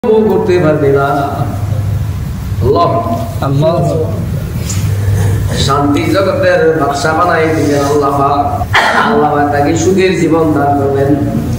করতে পারবে না। আল্লাহ আল্লাহ শান্তি জগতের বাদশা বানাই দিবেন আল্লাহ। আল্লাহ তাকে সুখের জীবন দান করবেন।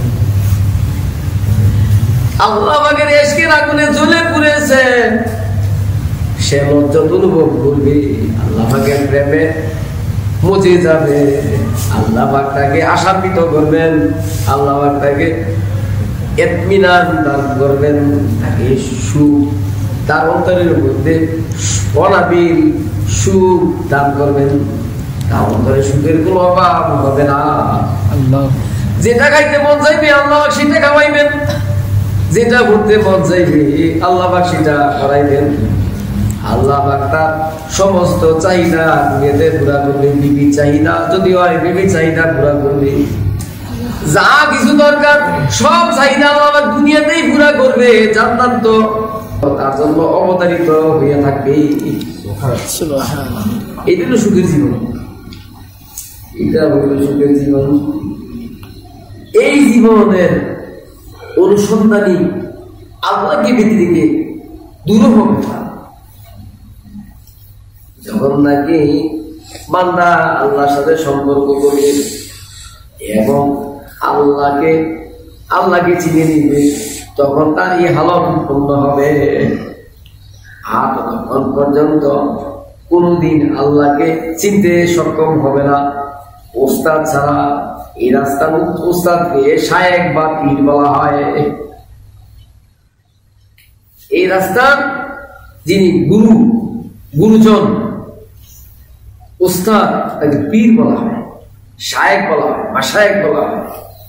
আল্লাহ পাকের ইশকের আগুনে জ্বলে পুড়েছে, সে লজ্জত অনুভব করবে। আল্লাহ পাকের প্রেমে মজে যাবে। আল্লাহ পাক তাকে আশান্বিত করবেন। আল্লাহ পাক তাকে ইতমিনান দান করবেন, তাকে সুখ, তার অন্তরের মধ্যে অনাবিল সুখ দান করবেন। তার অন্তরে সুখের কোনো অভাব হবে না। আল্লাহ যেটা খাইতে মন চাইবে আল্লাহ সেটা খাওয়াইবেন, যেটা ঘুরতে মন চাইবে আল্লাহ পাক সেটা করাইবেন। আল্লাহ পাক তার সমস্ত চাহিদা দুনিয়াতে পুরা করবে। বিবি চাহিদা যদি হয় বিবি চাহিদা পুরা করবে। যা কিছু দরকার সব চাহিদা আল্লাহ দুনিয়াতেই পুরা করবে। জান্নাত তো তার জন্য অবতারিত হইয়া থাকবে। এটা হলো সুখের জীবন, এটা হলো সুখের জীবন। এই জীবনের অনুসন্ধানী আল্লাহকে ব্যতিরেকে দুরূহ কথা। যখন নাকি বান্দা আল্লাহর সাথে সম্পর্ক করবে এবং আল্লাহকে চিনে নিবে, তখন তার এই হালত উৎপন্ন হবে। আর ততক্ষণ পর্যন্ত কোনদিন আল্লাহকে চিনতে সক্ষম হবে না ওস্তাদ ছাড়া। এই রাস্তার ওস্তাদকে শায়েখ বা পীর বলা হয়। এই রাস্তার যিনি গুরুজন ওস্তাদ তাকে পীর বলা হয়, শায়েখ বলা হয়, মাশায়েখ বলা হয়।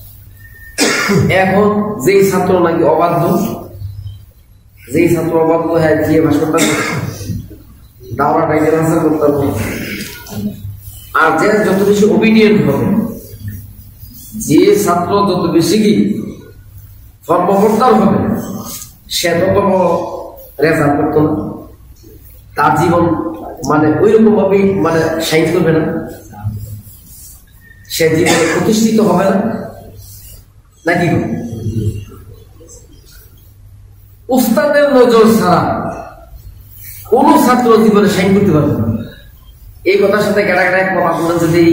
এখন যেই ছাত্র নাকি অবাধ্য, যেই ছাত্র অবাধ্য হয় যে ভাস্করটা দাওরা টাইপের ভাষা করতে হবে, আর যে যত বেশি ওবিডিয়েন্ট হবে, যে ছাত্র যত বেশি কি কর্মকর্তার হবে, সে তত রেজাল্ট করতো না। তার জীবন মানে ওই রকম ভাবে মানে সাইজ করবে না, সে জীবনে প্রতিষ্ঠিত হবে না। নাকি উস্তাদের নজর ছাড়া কোন ছাত্র জীবনে সাইন করতে পারবে না। এই কথার সাথে কেটা একমত আপনারা যদি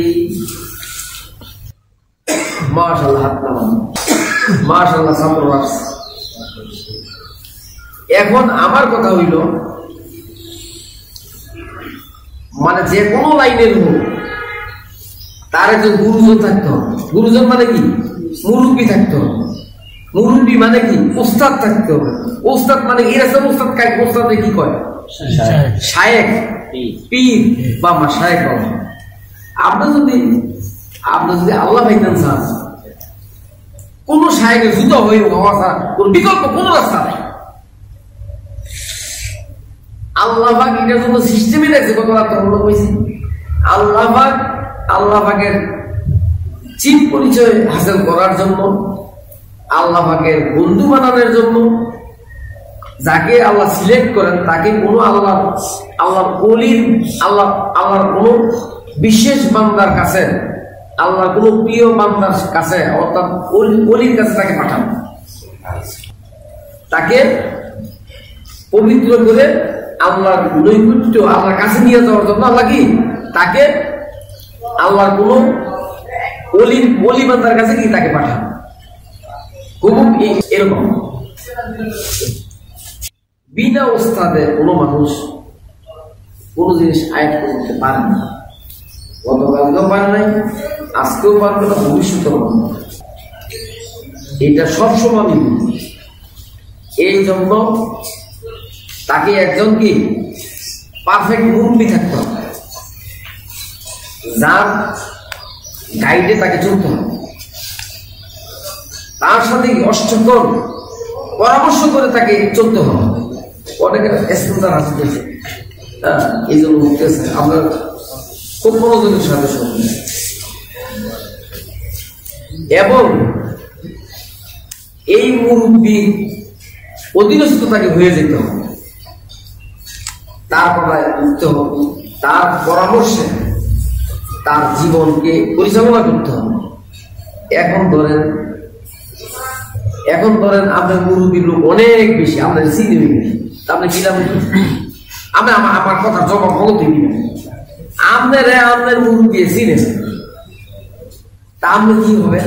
মাশাআল্লাহ হাত নামান, মাশাআল্লাহ ছাত্র আসছে। এখন আমার কথা হইল, মানে যে কোনো লাইনের হোক তার একজন গুরুজন থাকতে হবে। গুরুজন মানে কি? মুরব্বী থাকতে হবে। মুরব্বী মানে কি? ওস্তাদ থাকতে হবে। ওস্তাদ মানে এরকম ওস্তাদ কাকে ওস্তাদে কি কয়? শায়েখ, পীর বা মাশায়েখ বলে। আপনি যদি আল্লাহ পাইতেন চান, কোন শায়েখের জুতো হয়ে হওয়া ছাড়া কোন বিকল্প কোন রাস্তা নাই। আল্লাহ পাক এটার জন্য সিস্টেমই রাখছে। কত রাত হয়েছে আল্লাহ পাকের চিন পরিচয় হাসিল করার জন্য, আল্লাহ পাকের বন্ধু বানানোর জন্য। যাকে আল্লাহ সিলেক্ট করেন তাকে কোনো আল্লাহর কোন বিশেষ বান্দার কাছে, আল্লাহর কোন প্রিয় বান্দার কাছে, অর্থাৎ ওলির কাছে তাকে পাঠান। তাকে পবিত্র করে আল্লাহর নৈকট্য আল্লাহর কাছে নিয়ে যাওয়ার জন্য আল্লাহ কি তাকে আল্লাহর কোন ওলি বান্দার কাছে কি তাকে পাঠান। হুকুম এরকম। বিনা ওস্তাদে কোনো মানুষ কোন জিনিস আয়ত্ত করতে পারে না। গতকালকেও পারে নাই, আজকেও পারবে না, ভবিষ্যতেও পারবে না। এটা সবসময় আমি বলি। এই জন্য তাকে একজন কি পারফেক্ট মুরব্বী থাকতে হবে, যার গাইডে তাকে চলতে হবে। তার সাথে অষ্টকর পরামর্শ করে তাকে চলতে হবে। অনেক স্পন্সর আছে, এই জন্য উঠতেছে। আমরা খুব মনোযোগের সাথে শুনবেন এবং এই মুরব্বী অধীনস্থ তাকে হয়ে যেতে হবে। তার কথায় উঠতে হবে, তার পরামর্শে তার জীবনকে পরিচালনা করতে হবে। এখন ধরেন এখন ধরেন আপনার মুরব্বীর লোক অনেক বেশি, আপনার চিনি হয়ে গেছে, আপনি কি লাভ? আমি আমার কথা জবাব বলতে দিবেন, আপনারা আপনার মুরব্বী চিনে, তা আপনি কি হবে?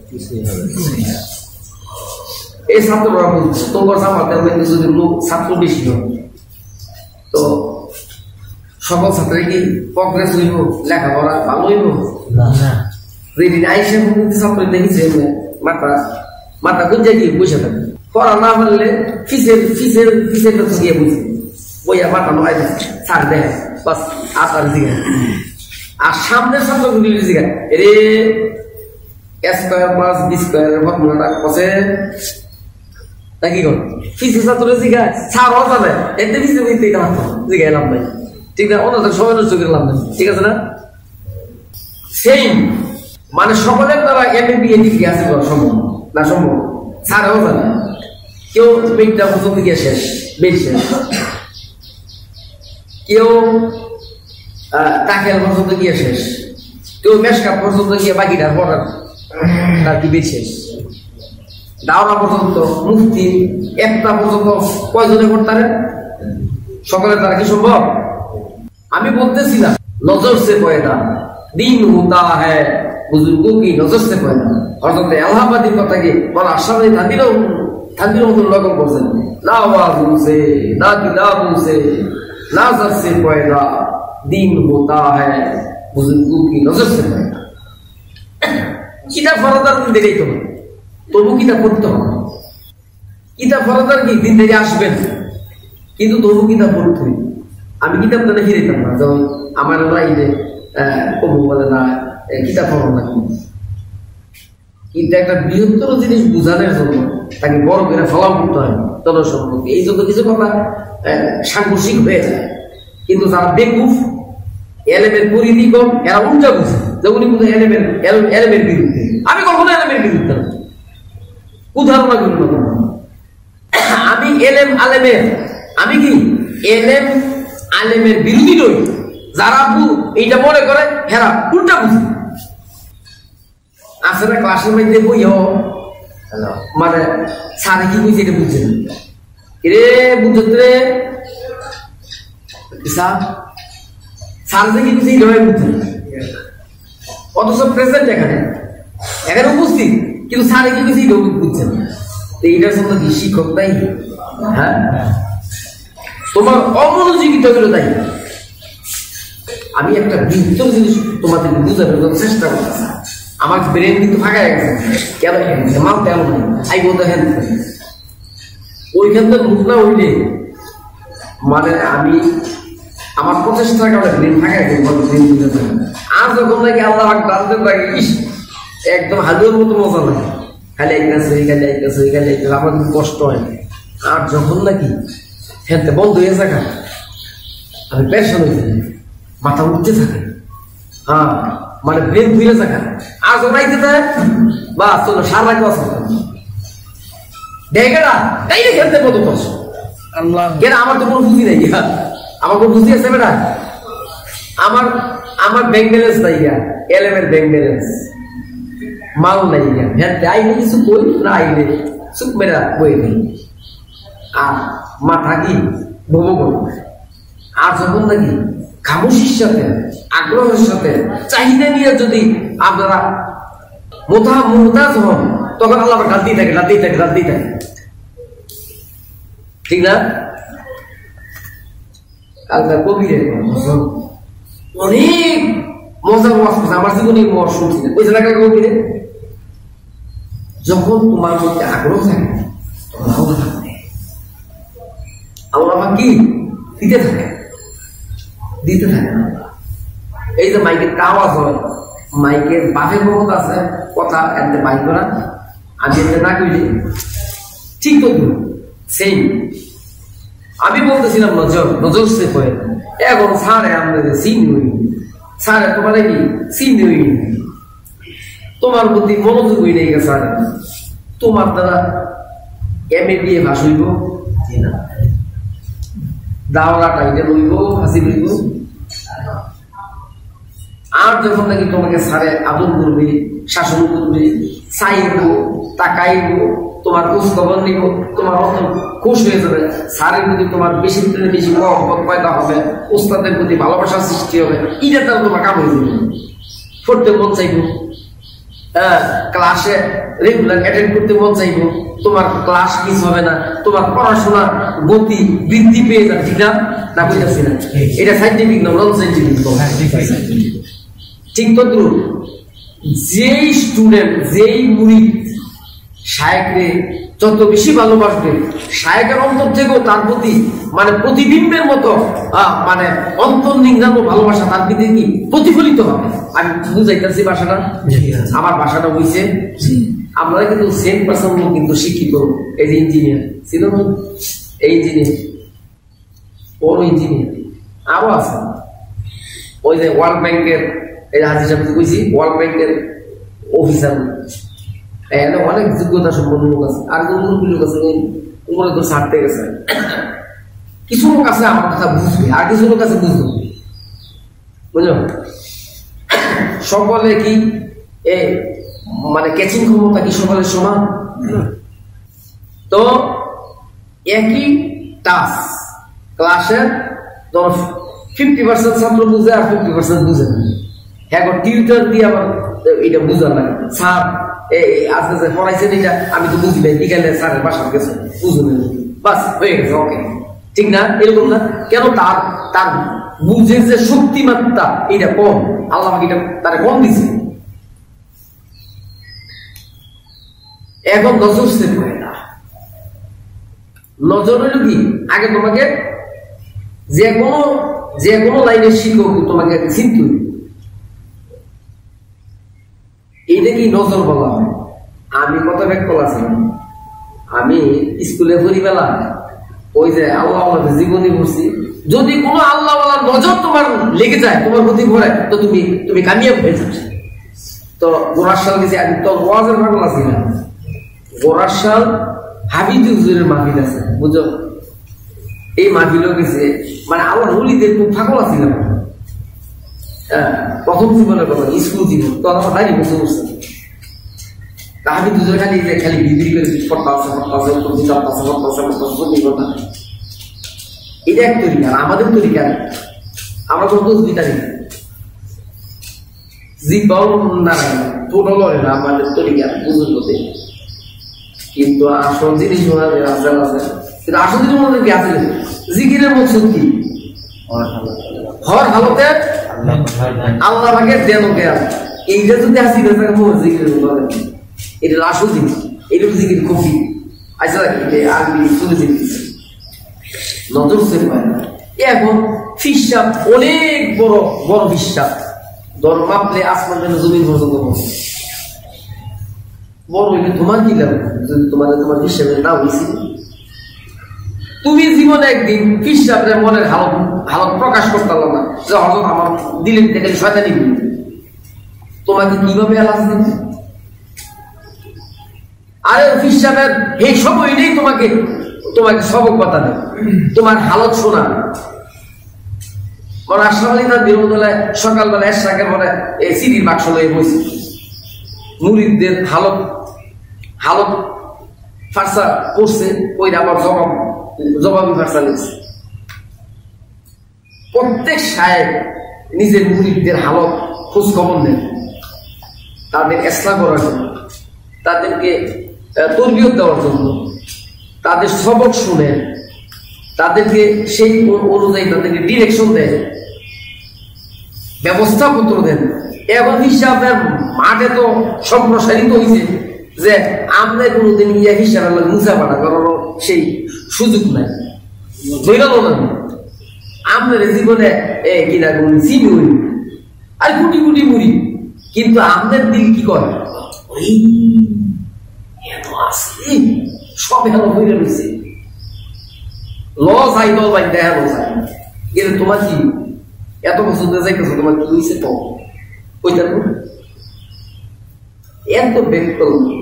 এই ছাত্ররা বলছে তোমার জামাতের মধ্যে যদি লোক ছাত্র বেশি হয় তো সকল ছাত্র কি প্রগ্রেস হইব, লেখাপড়া ভালো হইব? যেদিন আইসে ছাত্র দেখেছে মাথা গুঞ্জা গিয়ে বসে থাকে, পড়া না পারলে ফিসের গিয়ে বুঝে বইয়া মাথা নয় ছাড় দেয় বাস আর জিগা। আর সামনের ছাত্রগুলি জিগা রে স্কোয়ার প্লাস বি স্কোয়ারের ফর্মুলাটা কষে তা কি কর ফিসের ছাত্র জিগা ছাড় যাবে এতে ফিসে বুঝতে জিগা এলাম ভাই, ঠিক না? অন্যদের সময় নষ্ট করলাম না, ঠিক আছে না? সেম মানে সকলের দ্বারা এমএ ডিগ্রি আছে সম্ভব না? সম্ভব। ছাড়াও জানে কেউ মেঘটা পর্যন্ত গিয়ে শেষ, বেশ শেষ, কেউ টাকেল পর্যন্ত গিয়ে শেষ, কেউ মেশকাপ পর্যন্ত গিয়ে বাকিটার পড়ার তার কি বেশ শেষ, দাওরা পর্যন্ত, মুফতি একটা পর্যন্ত কয়জনে করতারে? সকলের দ্বারা কি সম্ভব? আমি বলতেছিলাম নজর সে পয়দা দিন হোতা হ্যায় বুজুর্গোं की नजर से पैदा। হযরত আলহাবাদীর কথা কি বলা আশাবাদী থান্দির মতন লগন করছেন, না আওয়াজু সে না কিতাবু সে नजर से पैदा दिन होता है बुजुर्गों की नजर से पैदा। কিতাব ফরদার দিন দেরি তো তবু কিতাব পড়তে হবে, কিতাব ফরদার কি দিন দেরি আসবেন কিন্তু তবু কিতাব পড়তে হবে। আমি কিতাব তো লিখে দিতাম না, যেমন আমার লাইনে কবু বলে না কিতাব পড়ো না, কিন্তু একটা বৃহত্তর জিনিস বোঝানোর জন্য তাকে বড় করে ফলাম করতে হয় জনসম্মুখে। এই জন্য কিছু কথা সাংঘর্ষিক হয়ে যায়, কিন্তু যারা বেকুফ এলেমের পরিধি কম এরা উল্টা বুঝে, যেমন বুঝে এলেমের বিরুদ্ধে। আমি কখনো এলেমের বিরুদ্ধে না, উদাহরণ আমি এলেম আলেমের, আমি কি এলেম আলেমের বিরোধী নই। যারা এইটা মনে করে হেরা উল্টা বুঝে। আসলে ক্লাসের মধ্যে বইও মানে সারে কি বুঝে এটা বুঝছে না, রে বুঝতে রে সারে কি বুঝে এটা বুঝছে না, অথচ প্রেজেন্ট এখানে এখানে উপস্থিত, কিন্তু সারে কি বুঝে এটা বুঝছে না। এইটার জন্য কি শিক্ষক তাই? হ্যাঁ, তোমার অমনোযোগিতা হলো তাই। আমি একটা বৃহত্তর জিনিস তোমাদের বুঝানোর জন্য চেষ্টা করতেছি। আমার ব্রেন কিন্তু ফাঁকা গেছে, কেন মাল তেমন আই বলতে হ্যাঁ ওইখান থেকে মুখ না হইলে মানে আমি আমার প্রচেষ্টার কারণে ব্রেন ফাঁকা গেছে, ব্রেন বুঝে থাকে। আর যখন নাকি আল্লাহ ডালতে থাকে একদম হালুয়ার মতো মজা লাগে, খালি আইতেছে খালি আইতেছে খালি আইতেছে, আমার কিন্তু কষ্ট হয়। আর যখন নাকি হেলতে বন্ধ হয়ে থাকে আমি পেরেশান হয়ে যাই, মাথা উঠতে থাকে, হ্যাঁ মানে ব্রেন ধুয়ে থাকে। আর যখন আইতে থাকে বা চলো সার রাখবো দেখেরা তাই না খেলতে কত কষ্ট। আল্লাহ কেন আমার তো কোনো বুঝি নাই, আমার কোনো বুঝি আছে বেটা? আমার ব্যাংক ব্যালেন্স নাই, এলএমের ব্যাংক ব্যালেন্স মাল নাই, হেলতে আইলে কিছু বই না আইলে চুপ মেরা বই নেই। আর মাথা কি ভোগ। আর যখন নাকি খামোশির সাথে আগ্রহের সাথে চাহিদা নিয়ে যদি আপনারা মোহতাজ হন তখন আল্লাহ রাতেই থাকে রাতেই থাকে রাতেই থাকে, ঠিক না? কালকার কবিরে অনেক মজার ওয়াজ করছে, আমার জীবনে ওয়াজ শুনছি ওই জায়গায় কবিরে যখন তোমার মধ্যে আগ্রহ থাকে তখন আল্লাহ কি দিতে থাকে দিতে থাকে। এই যে মাইকের আওয়াজ হয়, মাইকের বাফের ক্ষমতা আছে কথা এতে বাইক করা, আমি এতে না কইলে ঠিক তো সেই আমি বলতেছিলাম নজর সে কয়ে এখন সারে আমাদের সিন হই সারে তোমার কি সিন হই তোমার প্রতি মনোযোগ হই নাই স্যার, তোমার দ্বারা এমএ বিএ ভাস হইব না, দাওরা টাইটে লইব হাসিল হইব। আর যখন নাকি তোমাকে সারে আদর করবে, শাসন করবে, চাইব, তাকাইব, তোমার খোঁজ খবর নিব, তোমার অন্তর খুশ হয়ে যাবে, স্যারের প্রতি তোমার বেশি বেশি মহব্বত পয়দা হবে, উস্তাদের প্রতি ভালোবাসার সৃষ্টি হবে, এটা তাও তোমার কাম হয়ে যাবে, পড়তে মন চাইব, ক্লাসে রেগুলার অ্যাটেন্ড করতে মন চাইব, তোমার ক্লাস মিস হবে না, তোমার পড়াশোনার গতি বৃদ্ধি পেয়ে যাবে, ঠিক না? না বুঝতেছি না, এটা সাইন্টিফিক না, নন সাইন্টিফিক। ঠিক তো যেই স্টুডেন্ট যেই মুরিদ শায়েখকে যত বেশি ভালোবাসবে, শায়েখের অন্তর থেকেও তার প্রতি মানে প্রতিবিম্বের মতো মানে অন্তর্নিংড়ানো ভালোবাসা তার প্রতি কি প্রতিফলিত হবে। আমি বুঝাইতেছি ভাষাটা, আমার ভাষাটা বুঝছে। আমরা কিন্তু সেম পার্সন কিন্তু শিক্ষিত, এই যে ইঞ্জিনিয়ার ছিল না, এই ইঞ্জিনিয়ার, বড় ইঞ্জিনিয়ার আরো আছে, ওই যে ওয়ার্ল্ড ব্যাংকের এই হাজির সাহেব কইছি, ওয়ার্ল্ড ব্যাংকের অফিসার, অনেক যোগ্যতা সম্পন্ন লোক আছে, আর লোক আছে উপরে তো ছাড়তে গেছে। কিছু লোক আছে আমার কথা বুঝবে, আর কিছু লোক আছে বুঝবে, বুঝলো? সকলে কি মানে ক্যাচিং ক্ষমতা কি সকলের সমান? তো একই টাস্ক ক্লাসের 50% ছাত্র বুঝে আর 50% বুঝে না। হ্যাঁ, টিউটর দিয়ে আবার এটা বুঝার লাগে, স্যার আজকে যে পড়াইছেন এটা আমি তো বুঝি নাই, বিকালে স্যারের বাসার গেছে বুঝুন, বাস হয়ে গেছে, ওকে, ঠিক না? এরকম না কেন? তার তার বুঝে যে শক্তিমাত্রা এটা কম, আল্লাহ এটা তারা কম দিছে। এখন নজর সেট করে না, নজর হলো কি আগে তোমাকে যে কোনো লাইনের শিক্ষক তোমাকে চিনতে হবে, এইটা কি নজর বলা হয়। আমি কত ব্যাগ কলাছিলাম, আমি স্কুলে পড়িবেলা ওই যে আল্লাহ জীবনী পড়ছি, যদি কোনো আল্লাহ নজর তোমার লেগে যায়, তোমার প্রতি পড়ে, তো তুমি কামিয়াব হয়ে যাবে। তো গোরাশাল গেছি, আমি তো ওয়াজের পাগল আছি না, গোরাশাল হাফিজুরের মাহফিল আছে, বুঝো? এই মাহফিলও গেছে, মানে আল্লাহ ওলিদের খুব পাগল আছিলাম। প্রথম জীবনের কথা, স্কুল জীবন, তো আমার তাই বসে বসে হাফিজুর খালি খালি বিক্রি করে এটা এক তরিকা, আমাদের তরিকা আমরা কোনো দোষ দিতে নেই, জীবন না টোটাল না আমাদের তরিকা বুঝুন করতে। কিন্তু আসল জিনিস আছে, কিন্তু আসল জিনিস মনে কি আছে? জিকিরের মকসুদ কি? হর হালতে আল্লাহ ভাগের দেন জ্ঞান, এইটা যদি আসি জিকির, এটা আসল জিনিস, এটা জিকির কফি আচ্ছা আরবি শুনে জিনিস নজর সে পায় না। এখন ফিসাব অনেক বড় বড় ফিসাব, দর মাপলে আসমান যেন জমিন পর্যন্ত বড় হইলে তোমার কি লাগবে? যদি তোমার হিসাবে না হয়েছিল, তুমি জীবনে একদিন ফিসাবের মনের হালত প্রকাশ করতে পারলাম না যে হযরত আমার দিলের থেকে শয়তানি, তোমাকে কিভাবে আলাজ দিবে? আরে ফিসাবের এই সময় নেই তোমাকে সবক কথা দেয়, তোমার হালত শোনা। সকালবেলা এশরাকের পরে এই সিডির বাক্স লয়ে বসে মুরিদদের হালত ফারসা করছে, ওই আবার জবাবি ফারসা লিখছে। প্রত্যেক সাহেব নিজের মুরিদদের হালত খোঁজ খবর নেন, তাদের ইসলাহ করার জন্য, তাদেরকে তরবিয়ত দেওয়ার জন্য, তাদের সবক শুনেন, তাদেরকে সেই অনুযায়ী তাদেরকে ডিরেকশন দেন, ব্যবস্থাপত্র দেন। এবং হিসাবে মাঠে তো সম্প্রসারিত হয়েছে যে আমরা কোনোদিন ইয়া হিসাবে মুসাফাটা করার সেই সুযোগ নাই, ধৈর্য না। আপনার জীবনে কিনা কোন চিনি হই আর কোটি কোটি মুড়ি, কিন্তু আপনার দিল কি করে? সব হেলো হয়ে রয়েছে, লস আই দল বাই দেখা লস আই। কিন্তু তোমার কি এত বছর যাইতেছো, তোমার কি হয়েছে? তো ওইটা এত ব্যক্ত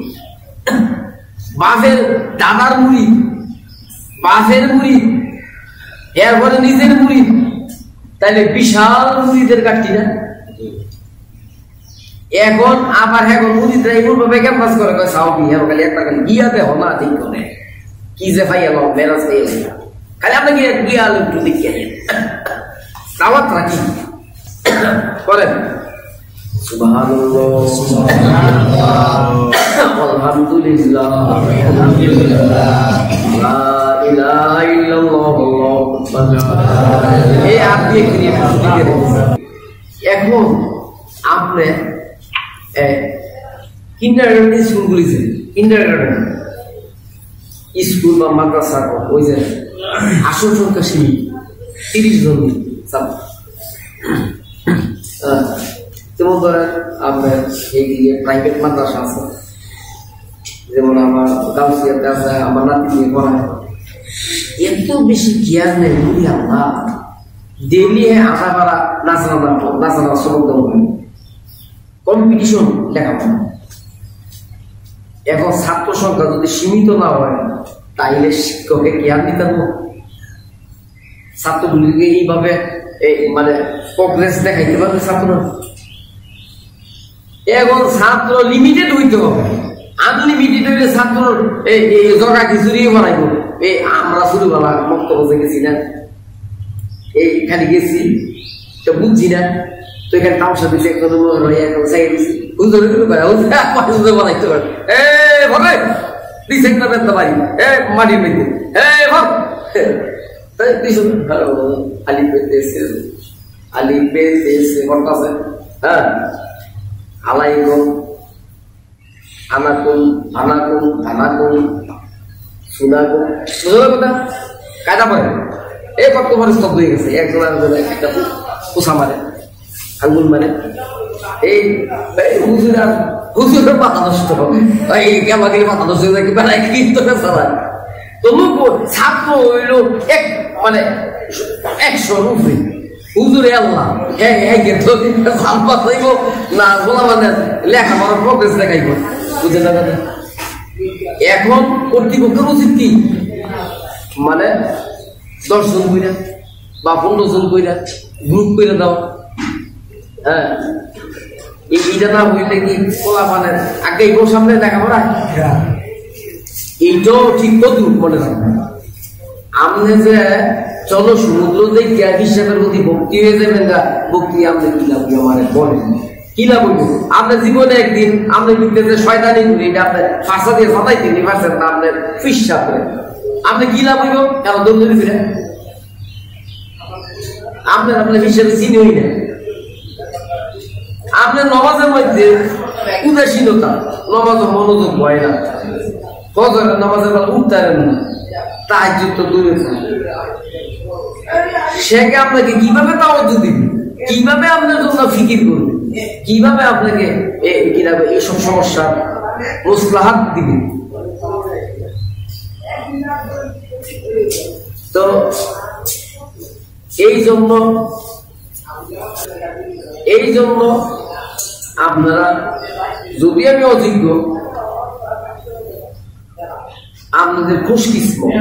বাফের দাদার মুড়ি, বাফের মুড়ি, এরপরে নিজের মুড়ি, তাইলে বিশাল মুড়িদের কাটতি না? এখন আবার এখন মুরিদরা এমন ভাবে ক্যাম্পাস করে কয় সাউদি হ্যাঁ খালি একটা খালি গিয়া দেহ না ঠিক করে কি যে ভাই এলো মেরাজ পেয়ে খালি আপনি গিয়া একটু দেখিয়ে দাওয়াত রাখি করেন সুবহানাল্লাহ আলহামদুলিল্লাহ লা ইলাহা ইল্লাল্লাহ এই আপনি ক্রিয়েট এখন আপনি কিন্ডারগার্টেন স্কুলগুলিতে কিন্ডারগার্টেন স্কুল বা মাদ্রাসা ওই যে আসন সংখ্যা সীমিত 30 জন যেমন ধরেন আপনার এই প্রাইভেট মাদ্রাসা আছে যেমন আমার গাউসিয়াতে আছে আমার নাতি নিয়ে পড়ায় এত বেশি কেয়ার নেই বুঝি আমরা ডেইলি আশা করা নাচনা সবক কম্পিটিশন লেখাপড়া এখন ছাত্র সংখ্যা যদি সীমিত না হয় তাইলে শিক্ষকের জ্ঞান দিতে হবে ছাত্রগুলিকে এইভাবে মানে প্রোগ্রেস দেখাইতে পারবে ছাত্র এখন ছাত্র লিমিটেড হইতে হবে আনলিমিটেড হইলে ছাত্র এই জগা খিচুড়ি বানাইব এই আমরা শুরুবেলা বক্তব্য গেছি না এই খালি গেছি তো বুঝছি না তো এখানে তামসা দিচ্ছে এখন চাই দিচ্ছি বানাইতে পারে ভাবে দিচ্ছে একটা বেঁধতে পারি মাটির মেঘে ভাব আলি পেতেছে আলি পেতেছে ঘটনাছে হ্যাঁ আলাইকুম আনাকুম আনাকুম আনাকুম সুনাকুম বুঝলো কথা কায়দা পড়ে এই কত বড় স্তব্ধ হয়ে গেছে একজন একটা পোষা মারে আঙ্গুল মারে এই হুজুরের মাথা নষ্ট হবে এই কেমন মাথা নষ্ট হয়ে যায় বেড়ায় কিন্তু চালায় তবু ছাত্র হইল এক মানে 100 উপরে হুজুরে আল্লাহ হ্যাঁ হ্যাঁ তো জাল পাতাইব না বলা মানে লেখাপড়ার প্রোগ্রেস দেখাইব বুঝে না কথা এখন কর্তৃপক্ষের উচিত কি মানে 10 জন কইরা বা 15 জন কইরা গ্রুপ করে দাও হ্যাঁ এইটা না হইলে কি বলা মানে আগে সামনে লেখাপড়া এইটাও ঠিক কত মনে রাখবেন আপনি যে চলো সমুদ্র দেখে বিশ্বাসের প্রতি ভক্তি হয়ে যাবেন না ভক্তি আপনি কি লাভ আমার বলেন কি লাভ হইব আপনার জীবনে একদিন আপনি বিদ্যুতে শয়তানি করি এটা আপনার ফাঁসা দিয়ে ফাঁসাই দিন পারছেন না আপনার ফিসা করে আপনি কি লাভ হইব কেন দৌড়ি ফিরে আপনার হিসেবে চিনি হই না আপনার নমাজের মধ্যে উদাসীনতা নমাজের মনোযোগ হয় না ফজরের নামাজের বেলা উঠতারেন না তাহাজ্জুদ তো দূরে শেখে আপনাকে কিভাবে তাওয়াজ্জুহ দিবে কিভাবে আপনার জন্য ফিকির করবে কিভাবে আপনাকে এইসব সমস্যা মুসলাহাত দিবে তো এই জন্য আপনারা যদি আমি অযোগ্য আপনাদের খুশকিসমত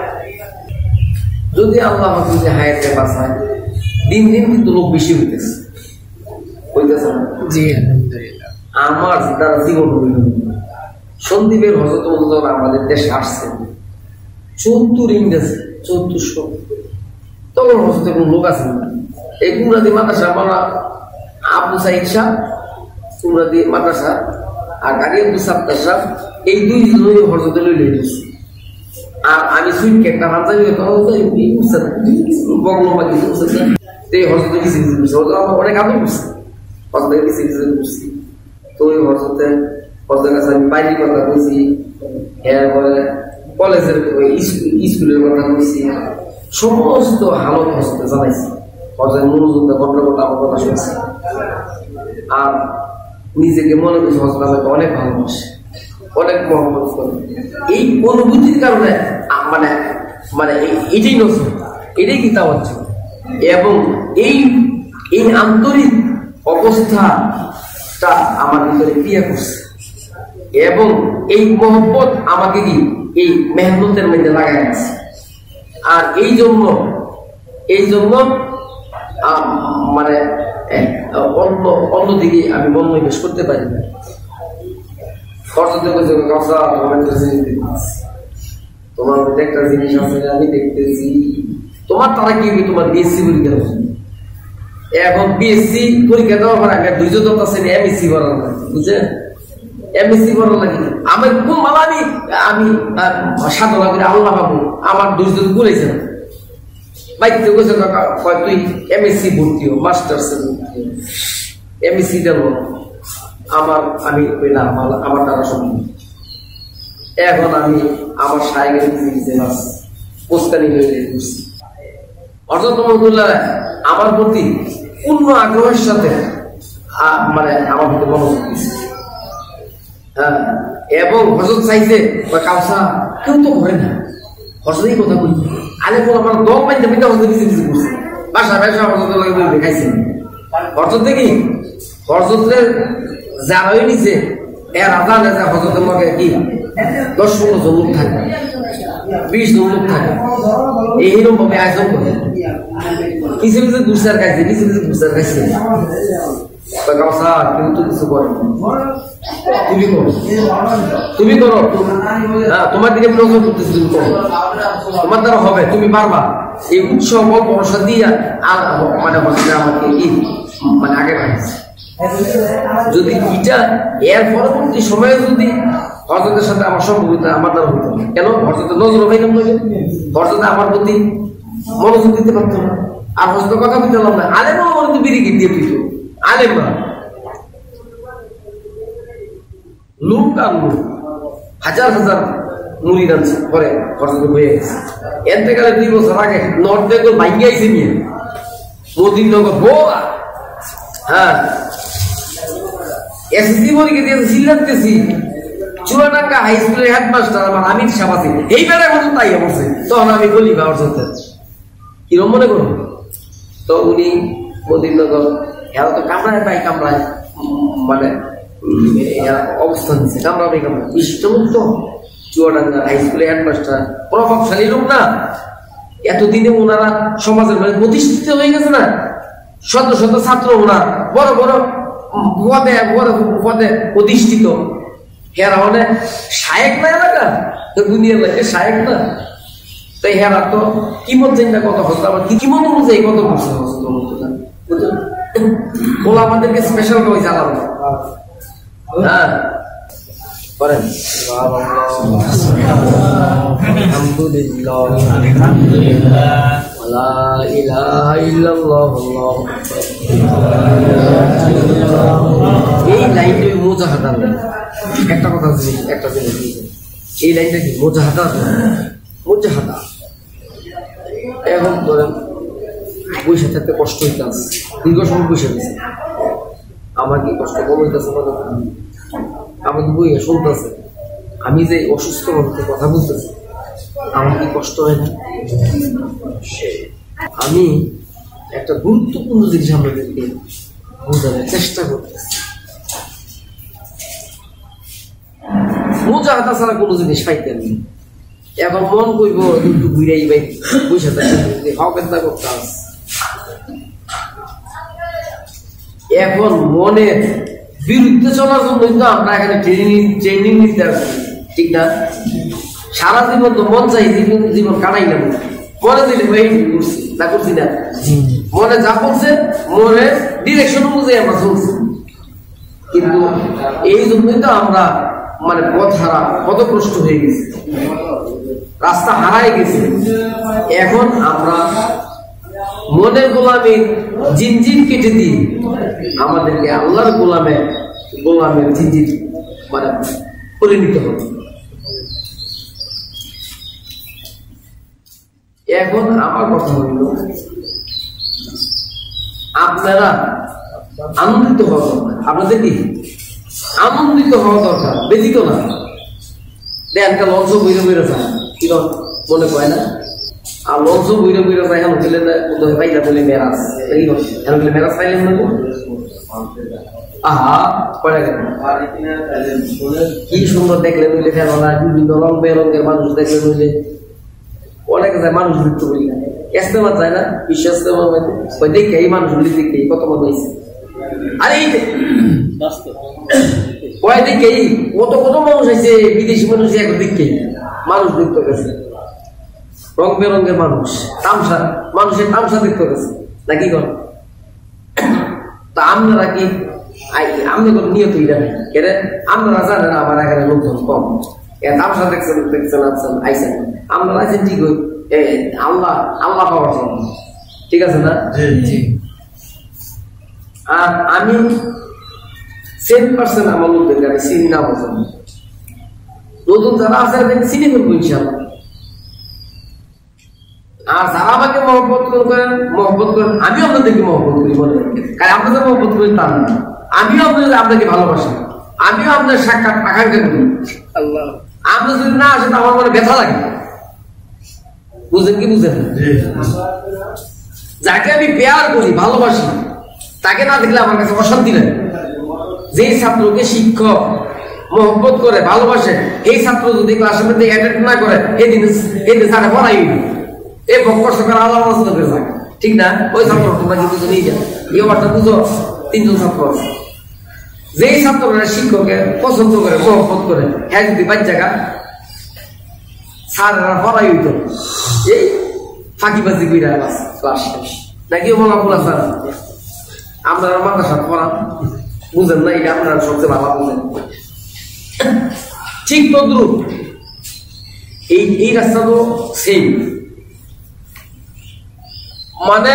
যদি আল্লাহ আমাকে হায়াতে বাঁচায় দিন দিন কিন্তু লোক বেশি হইতেছে না জি আলহামদুলিল্লাহ আমার দ্বারা জীবন হইল সন্দীপের হযরত আমাদের দেশে আসছেন ৭৪ ইংরেজি ৭৪০০ তখন হযরত কোন লোক আছে না এই কুমরাদি মাদ্রাসা মানা আবু সাইদ শাহ কুমরাদি মাদ্রাসা আর গাড়ি আব্দুল সাত্তার শাহ এই দুই জনই হযরত লইলে গেছে আর আমি সুইট একটা হামজাবি বগলো বাকি এই হযরত কিছু অনেক আদর করছে হযরত কিছু করছি তো ওই হযরতের কাছে আমি বাইরের কথা বলছি এরপরে কলেজের স্কুলের কথা বলছি সমস্ত হালত হযরতে জানাইছি হযরত মনোযোগ ঘটনা আমার কথা শুনছি আর নিজেকে মনে করছি হযরত আমাকে অনেক ভালোবাসে অনেক মহব্বত করে এই অনুভূতির কারণে মানে মানে এটাই নজর এটাই কি তাওয়াজ্জুহ এবং এই আন্তরিক অবস্থাটা আমার ভিতরে ক্রিয়া করছে এবং এই মহব্বত আমাকে কি এই মেহনতের মধ্যে লাগাই আছে আর এই জন্য মানে অন্যদিকে আমি মনোনিবেশ করতে পারি না। তোমার মধ্যে একটা জিনিস আছে আমি দেখতেছি, তোমার তারা কি তোমার বিএসসি পরীক্ষা এখন বিএসসি পরীক্ষা দেওয়ার পর আগে দুইজন আছে এমএসসি করার লাগে, বুঝছেন? এমএসসি করার লাগে আমার কোন মালা আমি সাধনা করে আল্লাহ পাবো, আমার দুইজন বলেছে না বাইতে বসে তুই এমএসসি ভর্তি হো, মাস্টার্স এমএসসি দেব আমার, আমি আমার দ্বারা সম্ভব। এখন আমি আমার শাইখের পোস্তানি হয়ে ঘুরছি। অর্থাৎ আমার প্রতি পূর্ণ আগ্রহের সাথে মানে আমার প্রতি মনোযোগ দিচ্ছে। হ্যাঁ, এবং হযরত চাইছে কাউসা কেউ তো করে না, হযরতই কথা বলি আলে বল আমার দম পাইতে পাইতে হযরত কিছু কিছু করছে বাসা বাসা হযরত লাগে দেখাইছে। হযরত দেখি হযরতের যারাই নিছে এর আদান আছে হযরতের মগে কি 10-15 জন লোক থাকে, 20 জন লোক থাকে, এইরকম ভাবে আয়োজন করে। কিছু কিছু গুসার খাইছে, কিছু কিছু গুসার খাইছে, কাউসা কিন্তু কিছু করে তুমি করো, তুমি করো, তোমার দিকে প্রয়োজন করতেছি, তুমি করো, তোমার দ্বারা হবে, তুমি পারবা। এই উৎসব ভরসা দিয়ে মানে আমাকে মানে আগে রাখছে। যদি এটা এর পরবর্তী সময়ে যদি হযরতের সাথে আমার সম্পর্ক আমার দ্বারা হতো, কেন হযরতের নজর পাইলাম না, হযরত আমার প্রতি মনোযোগ দিতে পারতো না, আর হযরত কথা বলতে পারলাম না। আলেম আমার তো বিড়ি দিয়ে দিত, আলেম না লোক আর লোক হাজার হাজার মুরিদ আনছে পরে হযরত হয়ে গেছে। এতে গেলে 2 বছর আগে নর্থ বেঙ্গল ভাঙ্গি আইছে নিয়ে মদিন নগর বোয়া। হ্যাঁ, এসএসসি পরীক্ষা দিয়ে সিলেক্টেছি চুয়াডাঙ্গা হাই স্কুলের হেডমাস্টার আমার আমির সাহেব আছে, এইবার এখন তাই অবশ্যই। তখন আমি বলি বাবার সাথে কিরম মনে করো, তো উনি মদিননগর এরা তো কামরায় পাই, কামরায় মানে অবস্থান দিচ্ছে, কামরা পাই কামরা বিশ্বমুক্ত চুয়াডাঙ্গা হাই স্কুলের হেডমাস্টার, প্রভাবশালী লোক না। এতদিনে ওনারা সমাজের মানে প্রতিষ্ঠিত হয়ে গেছে না, শত শত ছাত্র ওনার বড় বড় পদে পদে প্রতিষ্ঠিত। হেরা মানে শায়েক না এলাকা, দুনিয়ার লাগে শায়েক না, তাই হেরা তো কিমত চিন্তা কত হতো, আবার কিমত অনুযায়ী কত বছর ওলা আমাদেরকে স্পেশাল করে জানাবো। হ্যাঁ করেন এই লাইনটা মোজাহাদা, একটা কথা একটা জিনিস, এই লাইনটা কি মোজাহাদা, মোজাহাদা। এখন ধরেন পয়সা থাকতে কষ্ট হইতে আছে, দীর্ঘ সময় পয়সা দিচ্ছে, আমার কি কষ্ট কম হইতেছে, আমাকে বই শুনতেছে, আমি যে অসুস্থ মানুষের কথা বলতেছি আমার কি কষ্ট হয় না? আমি একটা গুরুত্বপূর্ণ জিনিস আমাদেরকে বোঝানোর চেষ্টা করতেছি, মোজাহাদা ছাড়া কোনো জিনিস পাইতেন না। এখন মন কইব একটু ঘুরাই ভাই পয়সা থাকতে হকের না করতে আছে। এখন মনের বিরুদ্ধে চলার জন্য কিন্তু আমরা এখানে ট্রেনিং নিতে আসছি, ঠিক না? সারা জীবন তো মন চাই জীবন কাটাই না, মনে দিলে করছি না, করছি না, মনে যা করছে মনে ডিরেকশন অনুযায়ী আমরা চলছি। কিন্তু এই জন্যই তো আমরা মানে পথ হারা, পথভ্রষ্ট হয়ে গেছি, রাস্তা হারাই গেছে। এখন আমরা মনের গোলামে জিনজির কেটে দিই, আমাদেরকে আল্লাহর গোলামের জিনজির মানে পরিণত হবে। এখন আমার কথা হইল আপনারা আনন্দিত হওয়া দরকার, আপনাদের কি আনন্দিত হওয়া দরকার, ব্যতীত না। দেখা লঞ্চ বইরে বইরে যায় কিরম মনে কয় না, আর লঞ্চ বইরে বইরে যায় এখন গেলে পাইলা বলে মেরাজ, এখন গেলে মেরাজ পাইলেন না, আহা কয়টা গেল কি সুন্দর দেখলে নইলে ফেলা, বিভিন্ন রং বেরঙের মানুষ দেখলে নইলে অনেক যায় মানুষ মৃত্যু বলি না, ইস্তেমা যায় না, বিশ্বাস দেখে এই মানুষগুলি দেখে কত মনে হয়েছে। আরে কয় দিকে কত কত মানুষ আছে, বিদেশি মানুষ একদিকে মানুষ দেখতে গেছে, রং বেরঙের মানুষ, তামসা মানুষের তামসা দেখতে গেছে নাকি কর। তা আপনারা কি আমাদের কোনো নিয়ত এটা আপনারা জানেন আমার এখানে লোকজন কম, তামসা দেখছেন দেখছেন আছেন আইসেন, আপনারা আছেন ঠিক আল্লাহ আল্লাহ পাওয়ার জন্য, ঠিক আছে না? আর আমি 7% আমার লোকদের গাড়ি চিনি না বলছেন, নতুন যারা আছে চিনি ফেলবো ইনশাআল্লাহ। আর যারা আমাকে মহব্বত করেন আমিও আপনাদেরকে মহব্বত করি, মনে কারণ আপনাদের মহব্বত করি তা না, আমিও আপনাকে ভালোবাসি, আমিও আপনার সাক্ষাৎ আকাঙ্ক্ষা করি। আল্লাহ আপনি যদি না আসেন আমার মনে ব্যথা লাগে, বুঝেন কি বুঝেন? যাকে আমি পেয়ার করি ভালোবাসি তাকে না দেখলে আমার কাছে অশান্তি লাগে। যেই ছাত্রকে শিক্ষক মহব্বত করে ভালোবাসে, এই ছাত্র যদি ক্লাসের মধ্যে অ্যাটেন্ড না করে এদিন স্যারে পড়াই এই বক্কর সকাল আলাদা আলোচনা করে থাকে, ঠিক না? ওই ছাত্র তোমরা কিন্তু নিয়ে যাও, এই ব্যাপারটা বুঝো। 3 জন ছাত্র আছে, যেই ছাত্ররা শিক্ষককে পছন্দ করে মহব্বত করে, হ্যাঁ যদি বাচ্চাকা স্যারেরা পড়াই হইত এই ফাঁকিবাজি কইরা ক্লাস শেষ নাকি বলা বলা স্যার আপনারা মাদ্রাসা পড়ান, বুঝেন না? এটা আপনারা সবচেয়ে ভালো বুঝেন। ঠিক তদ্রুপ এই রাস্তা তো সেম, মানে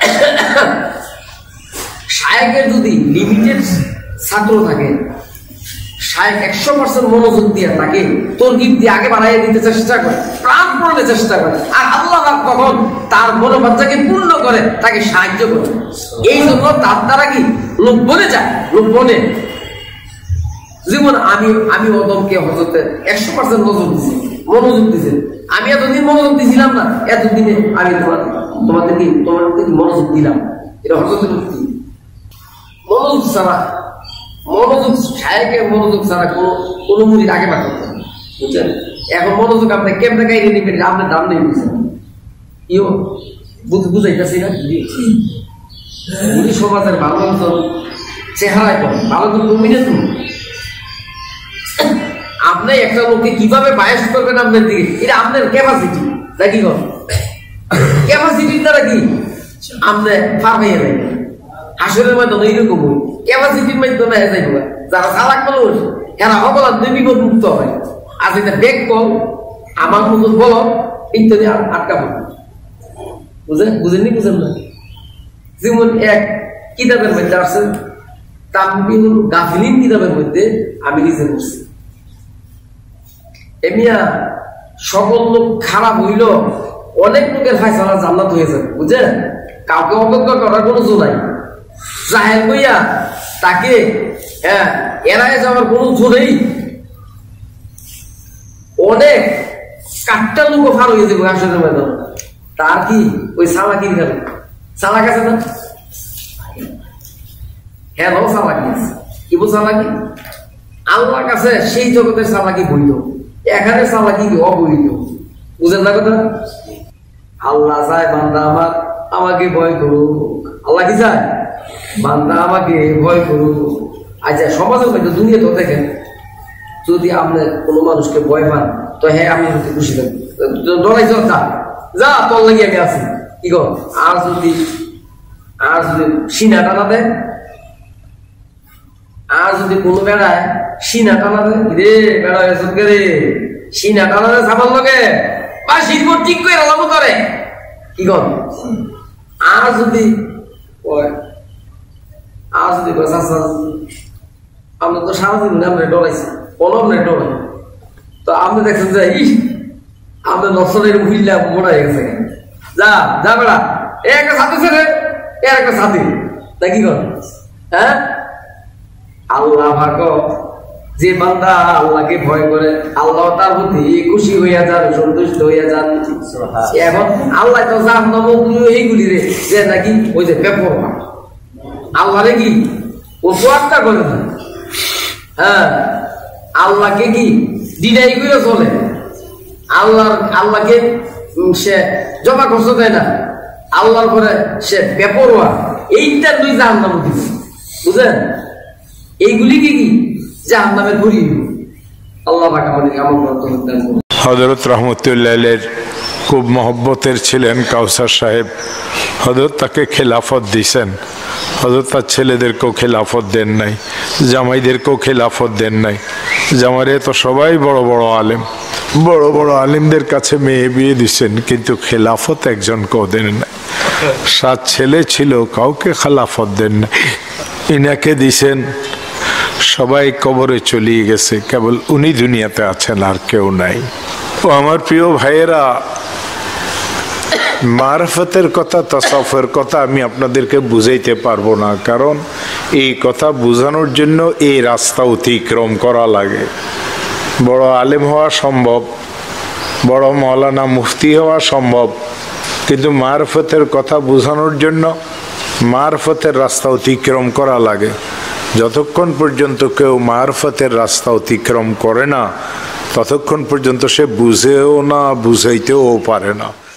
শায়েখের যদি লিমিটেড ছাত্র থাকে, শায়েখ 100% মনোযোগ দিয়ে তাকে তরগিব দিয়ে আগে বাড়াইয়ে দিতে চেষ্টা করে, প্রাণপণে চেষ্টা করে, আর আল্লাহ তখন তার মনোবাঞ্ছাকে পূর্ণ করে তাকে সাহায্য করে। এই জন্য তার দ্বারা কি লোক বনে যায়, লোক বনে। যেমন আমি ওদমকে হযরতে 100% মনোযোগ দিয়েছে, আমি এতদিন মনোযোগ দিয়েছিলাম না, এতদিনে আমি তোমাদেরকে মনোযোগ দিলাম। এটা হযরতের মনোযোগ ছাড়া, মনোযোগ শায়েখের মনোযোগ ছাড়া কোনো মুরিদ আগে পাঠাতে না, বুঝছেন? এখন মনোযোগ আপনি কেমনে গাইলে নিবেন আপনার দাম নেই, বুঝছেন? ইও বুঝাইতেছি না? সমাজের ভালো মতন চেহারায় কম ভালো তো তুমি না, তুমি আপনি একটা লোককে কিভাবে বায়াস করবেন আপনার দিকে, এটা আপনার ক্যাপাসিটি নাকি? ক্যাপাসিটির দ্বারা কি আপনি পার হয়ে যাবেন। হাসরের মাধ্যমে এইরকম ক্যাপাসিটির মাধ্যমে হয়ে যাইব। যারা চালাক মানুষ এরা অবলা 2 বিপদ মুক্ত হয়। আর যেটা বেগ কল আমার মতন বল ইত্যাদি আটকাবো, বুঝেননি? বুঝেন না? যেমন এক কিতাবের মধ্যে আসছে, তানবিহুল গাফিলিন কিতাবের মধ্যে আমি নিজে করছি, এমিয়া সকল লোক খারাপ হইল অনেক লোকের ফায়সালা জান্নাত হয়েছে, বুঝছেন? কাউকে অবজ্ঞা করার কোনো জো নাই। জাহেল কইয়া তাকে এড়ায় যাওয়ার কোনো জো নেই। অনেক কাটটা লোক ফার হয়ে যাবে আসলে ম্যাডাম, তার কি ওই সালাকির গেল সালাক আছে না? হ্যাঁ সালাকি আছে। কি বল সালাকি? আল্লাহর কাছে সেই জগতের সালাকি বৈধ, এখানে সালাকি অবৈধ, বুঝেন না কথা? আল্লাহ চায় বান্দা আমাকে ভয় করুক। আল্লাহ কি চায়? বান্দা আমাকে ভয় করুক। আচ্ছা সমাজের মধ্যে দুনিয়া তো দেখেন, যদি আপনি কোনো মানুষকে ভয় পান তো হ্যাঁ আমি খুশি থাকবো, ডরাই যা তোর লাগে আমি আছি, কি কর? আর যদি সিনা টানা দেয়, আর যদি কোনো বেড়ায় সিনা টানা দেয়, রে বেড়া রে সিনা টানা দেয় সাবান লগে বা শীত ঠিক করে লাভ করে, কি কর? আর যদি আমরা তো সারাদিন আমরা ডরাইছি, কোনো আমরা ডরাই, তো আপনি দেখছেন যে আমরা নকশালের মহিলা মোড়া হয়ে গেছে, যা বেড়া একটা সাথে ছেড়ে এর একটা সাথে, তা কি কর? হ্যাঁ, আল্লাহ ভাগ যে বান্দা আল্লাহকে ভয় করে, আল্লাহ তার প্রতি খুশি হইয়া যান, সন্তুষ্ট হইয়া যান। এখন আল্লাহ তো এইগুলি রে যে নাকি ওই যে ব্যাপক আল্লাহ রে কি ও তোয়াক্কা করে না, হ্যাঁ আল্লাহকে কি ডিনাই করে চলে, আল্লাহকে সে জমা করতে দেয় না, আল্লাহর পরে সে বেপরোয়া, এইটা দুই জাহান্নামে দিবে। বুঝলেন? এইগুলি কি কি জাহান্নামে ঘুরিয়ে আল্লাহ পাক আমাদের আমল করতে দেন। হযরত রহমতুল্লাহ আলাইহির খুব মহব্বতের ছিলেন কাউসার সাহেব। হযরত তাকে খেলাফত দিয়েছেন। হযরত তার ছেলেদেরকেও খেলাফত দেন নাই, জামাইদেরকেও খেলাফত দেন নাই। জামাইরে তো সবাই বড় বড় আলেম, বড় বড় আলেমদের কাছে মেয়ে বিয়ে দিচ্ছেন, কিন্তু খেলাফত একজনকেও দেন নাই। 7 ছেলে ছিল, কাউকে খেলাফত দেন নাই। ইনাকে দিছেন, সবাই কবরে চলিয়ে গেছে, কেবল উনি দুনিয়াতে আছেন, আর কেউ নাই। ও আমার প্রিয় ভাইয়েরা, মারফতের কথা, তাসাউফের কথা আমি আপনাদেরকে বুঝাইতে পারবো না, কারণ এই কথা বোঝানোর জন্য এই রাস্তা অতিক্রম করা লাগে। বড় আলেম হওয়া সম্ভব, বড় মৌলানা মুফতি হওয়া সম্ভব, কিন্তু মারফতের কথা বোঝানোর জন্য মারফতের রাস্তা অতিক্রম করা লাগে। যতক্ষণ পর্যন্ত কেউ মারফতের রাস্তা অতিক্রম করে না, ততক্ষণ পর্যন্ত সে বুঝেও না, বুঝাইতেও পারে না।